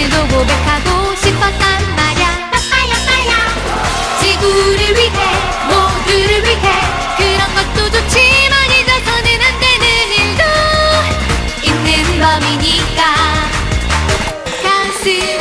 오늘도 고백하고 싶었단 말야. 지구를 위해 모두를 위해 그런 것도 좋지만 잊어서는 안 되는 일도 있는 법이니까 가슴